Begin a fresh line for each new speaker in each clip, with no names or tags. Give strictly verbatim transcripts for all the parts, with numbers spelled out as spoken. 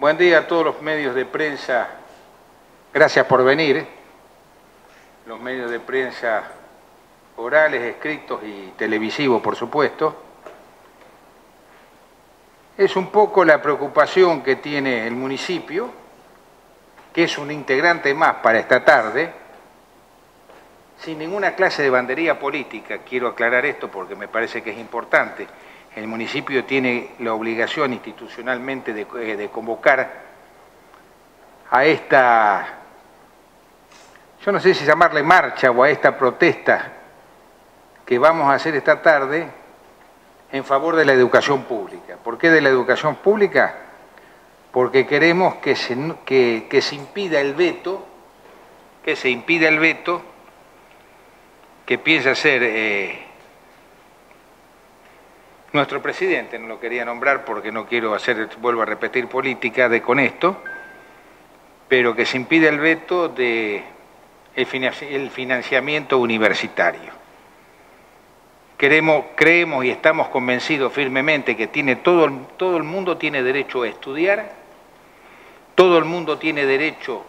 Buen día a todos los medios de prensa. Gracias por venir. Los medios de prensa orales, escritos y televisivos, por supuesto. Es un poco la preocupación que tiene el municipio, que es un integrante más para esta tarde, sin ninguna clase de bandería política. Quiero aclarar esto porque me parece que es importante. El municipio tiene la obligación institucionalmente de, de convocar a esta, yo no sé si llamarle marcha o a esta protesta que vamos a hacer esta tarde en favor de la educación pública. ¿Por qué de la educación pública? Porque queremos que se, que, que se impida el veto, que se impida el veto que piensa hacer eh, nuestro presidente. No lo quería nombrar porque no quiero hacer, vuelvo a repetir, política de con esto, pero que se impida el veto de el financiamiento universitario. Queremos, creemos y estamos convencidos firmemente que tiene todo, todo el mundo tiene derecho a estudiar, todo el mundo tiene derecho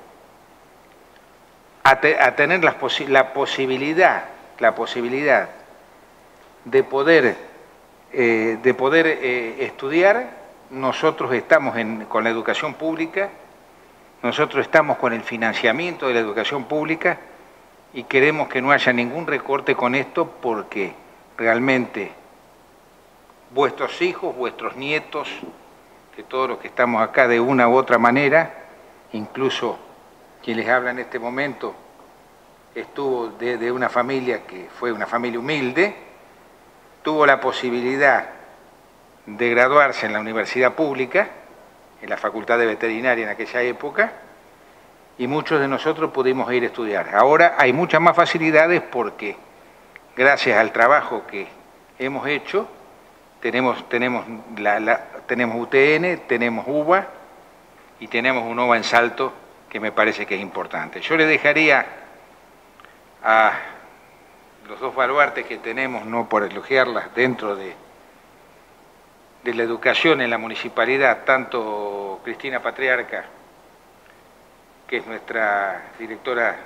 a, te, a tener la, posi la posibilidad, la posibilidad de poder, eh, de poder eh, estudiar. Nosotros estamos en, con la educación pública, nosotros estamos con el financiamiento de la educación pública y queremos que no haya ningún recorte con esto porque realmente vuestros hijos, vuestros nietos, que todos los que estamos acá de una u otra manera, incluso quien les habla en este momento, estuvo de, de una familia que fue una familia humilde, tuvo la posibilidad de graduarse en la universidad pública, en la Facultad de Veterinaria en aquella época, y muchos de nosotros pudimos ir a estudiar. Ahora hay muchas más facilidades porque gracias al trabajo que hemos hecho, tenemos, tenemos, la, la, tenemos U T N, tenemos U B A y tenemos UNOVA en Salto, que me parece que es importante. Yo le dejaría a los dos baluartes que tenemos, no por elogiarlas, dentro de, de la educación en la municipalidad, tanto Cristina Patriarca, que es nuestra directora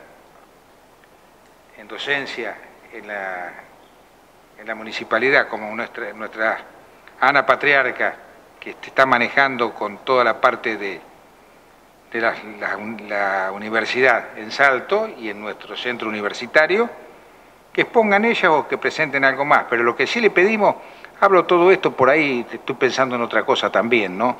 en docencia en la, en la municipalidad, como nuestra, nuestra Ana Patriarca, que está manejando con toda la parte de, de la, la, la universidad en Salto y en nuestro centro universitario, que expongan ellas o que presenten algo más. Pero lo que sí le pedimos, hablo todo esto por ahí, estoy pensando en otra cosa también, ¿no?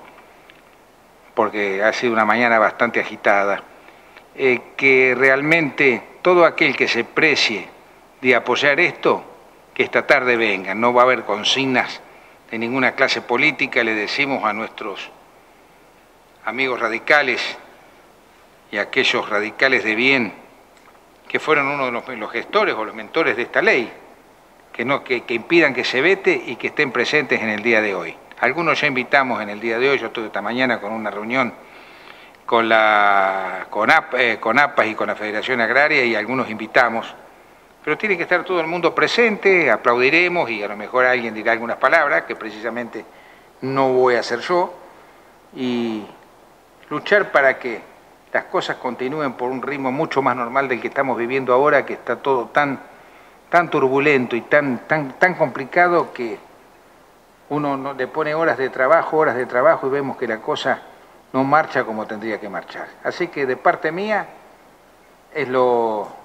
Porque ha sido una mañana bastante agitada, eh, que realmente todo aquel que se precie de apoyar esto, que esta tarde vengan. No va a haber consignas de ninguna clase política. Le decimos a nuestros amigos radicales y a aquellos radicales de bien que fueron uno de los, los gestores o los mentores de esta ley, que, no, que, que impidan que se vete y que estén presentes en el día de hoy. Algunos ya invitamos en el día de hoy. Yo estuve esta mañana con una reunión con, la, con, A P, eh, con APAS y con la Federación Agraria y algunos invitamos. Pero tiene que estar todo el mundo presente, aplaudiremos y a lo mejor alguien dirá algunas palabras, que precisamente no voy a hacer yo, y luchar para que las cosas continúen por un ritmo mucho más normal del que estamos viviendo ahora, que está todo tan, tan turbulento y tan, tan, tan complicado que uno no, le pone horas de trabajo, horas de trabajo y vemos que la cosa no marcha como tendría que marchar. Así que de parte mía es lo...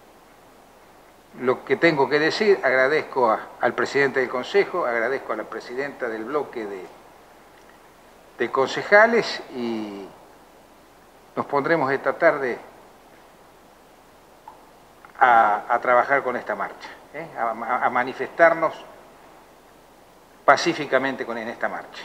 Lo que tengo que decir. Agradezco a, al presidente del Consejo, agradezco a la presidenta del bloque de, de concejales y nos pondremos esta tarde a, a trabajar con esta marcha, ¿eh? a, a manifestarnos pacíficamente con, en esta marcha.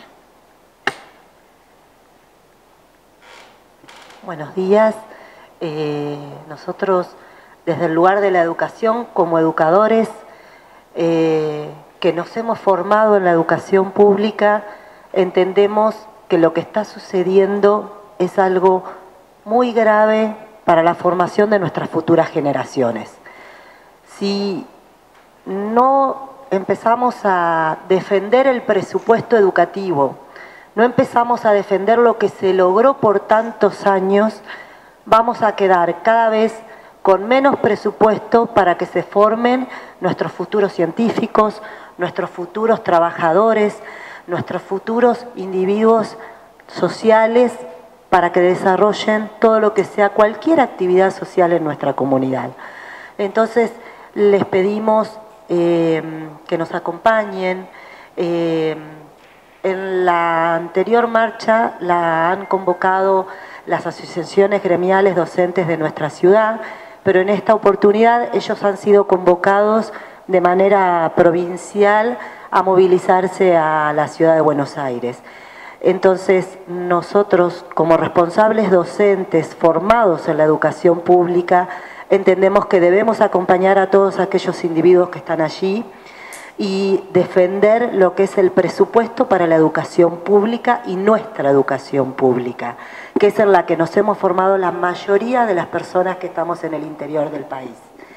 Buenos días. Eh, nosotros... Desde el lugar de la educación, como educadores eh, que nos hemos formado en la educación pública, entendemos que lo que está sucediendo es algo muy grave para la formación de nuestras futuras generaciones. Si no empezamos a defender el presupuesto educativo, no empezamos a defender lo que se logró por tantos años, vamos a quedar cada vez con menos presupuesto para que se formen nuestros futuros científicos, nuestros futuros trabajadores, nuestros futuros individuos sociales para que desarrollen todo lo que sea cualquier actividad social en nuestra comunidad. Entonces, les pedimos eh, que nos acompañen. Eh, en la anterior marcha la han convocado las asociaciones gremiales docentes de nuestra ciudad, pero en esta oportunidad ellos han sido convocados de manera provincial a movilizarse a la ciudad de Buenos Aires. Entonces, nosotros, como responsables docentes formados en la educación pública, entendemos que debemos acompañar a todos aquellos individuos que están allí y defender lo que es el presupuesto para la educación pública y nuestra educación pública, que es en la que nos hemos formado la mayoría de las personas que estamos en el interior del país.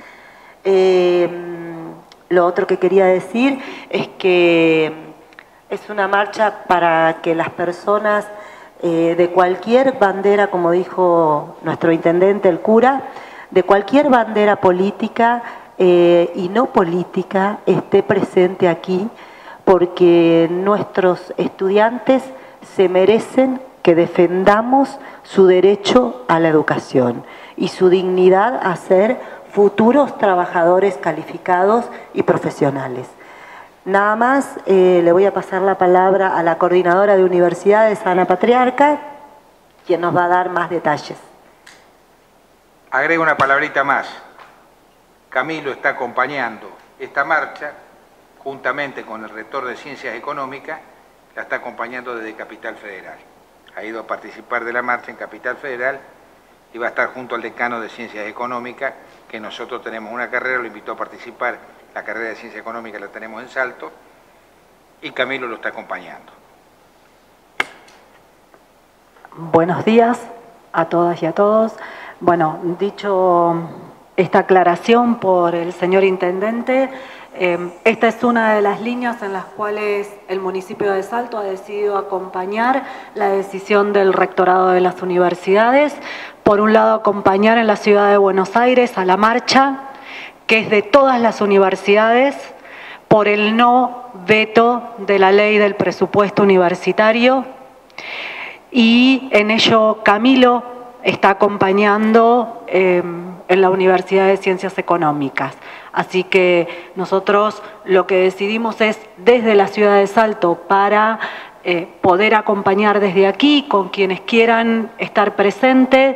Eh, lo otro que quería decir es que es una marcha para que las personas eh, de cualquier bandera, como dijo nuestro intendente, el cura, de cualquier bandera política eh, y no política esté presente aquí, porque nuestros estudiantes se merecen que defendamos su derecho a la educación y su dignidad a ser futuros trabajadores calificados y profesionales. Nada más, eh, le voy a pasar la palabra a la coordinadora de universidades, Ana Patriarca, quien nos va a dar más detalles.
Agrego una palabrita más. Camilo está acompañando esta marcha, juntamente con el rector de Ciencias Económicas, la está acompañando desde Capital Federal. Ha ido a participar de la marcha en Capital Federal y va a estar junto al decano de Ciencias Económicas, que nosotros tenemos una carrera, lo invitó a participar, la carrera de Ciencias Económicas la tenemos en Salto, y Camilo lo está acompañando.
Buenos días a todas y a todos. Bueno, dicho esta aclaración por el señor intendente, eh, esta es una de las líneas en las cuales el municipio de Salto ha decidido acompañar la decisión del rectorado de las universidades. Por un lado, acompañar en la ciudad de Buenos Aires a la marcha, que es de todas las universidades, por el no veto de la ley del presupuesto universitario. Y en ello Camilo está acompañando eh, en la Universidad de Ciencias Económicas. Así que nosotros lo que decidimos es desde la ciudad de Salto para eh, poder acompañar desde aquí con quienes quieran estar presentes,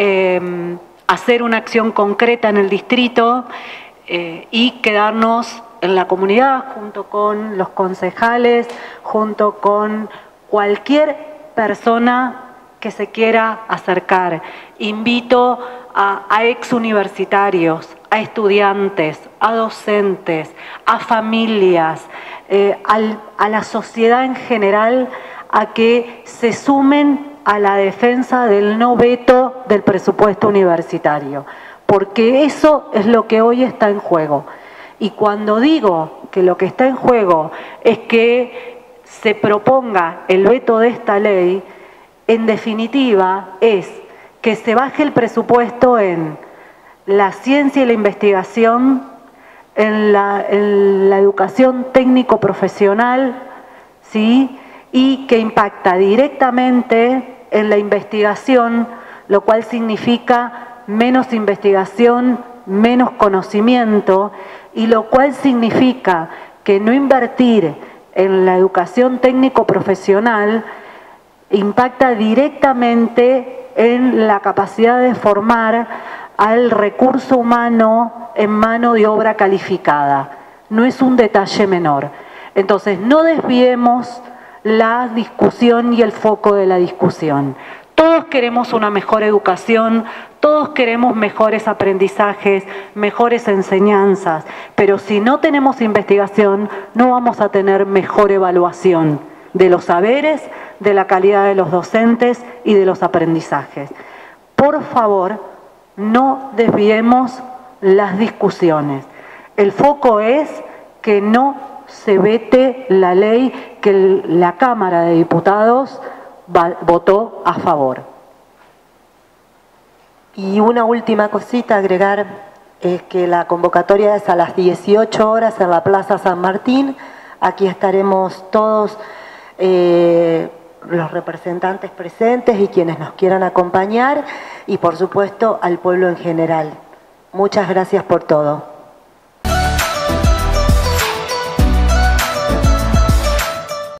eh, hacer una acción concreta en el distrito eh, y quedarnos en la comunidad junto con los concejales, junto con cualquier persona que se quiera acercar. Invito a, a ex universitarios, a estudiantes, a docentes, a familias, eh, al, a la sociedad en general, a que se sumen a la defensa del no veto del presupuesto universitario, porque eso es lo que hoy está en juego. Y cuando digo que lo que está en juego es que se proponga el veto de esta ley, en definitiva es que se baje el presupuesto en la ciencia y la investigación, en la, en la educación técnico-profesional, ¿sí? Y que impacta directamente en la investigación, lo cual significa menos investigación, menos conocimiento, y lo cual significa que no invertir en la educación técnico-profesional impacta directamente en la capacidad de formar al recurso humano en mano de obra calificada. No es un detalle menor. Entonces, no desviemos la discusión y el foco de la discusión. Todos queremos una mejor educación, todos queremos mejores aprendizajes, mejores enseñanzas, pero si no tenemos investigación, no vamos a tener mejor evaluación de los saberes, de la calidad de los docentes y de los aprendizajes. Por favor, no desviemos las discusiones. El foco es que no se vete la ley que el, la Cámara de Diputados va, votó a favor.
Y una última cosita a agregar es que la convocatoria es a las dieciocho horas en la Plaza San Martín. Aquí estaremos todos eh, los representantes presentes y quienes nos quieran acompañar y por supuesto al pueblo en general. Muchas gracias por todo.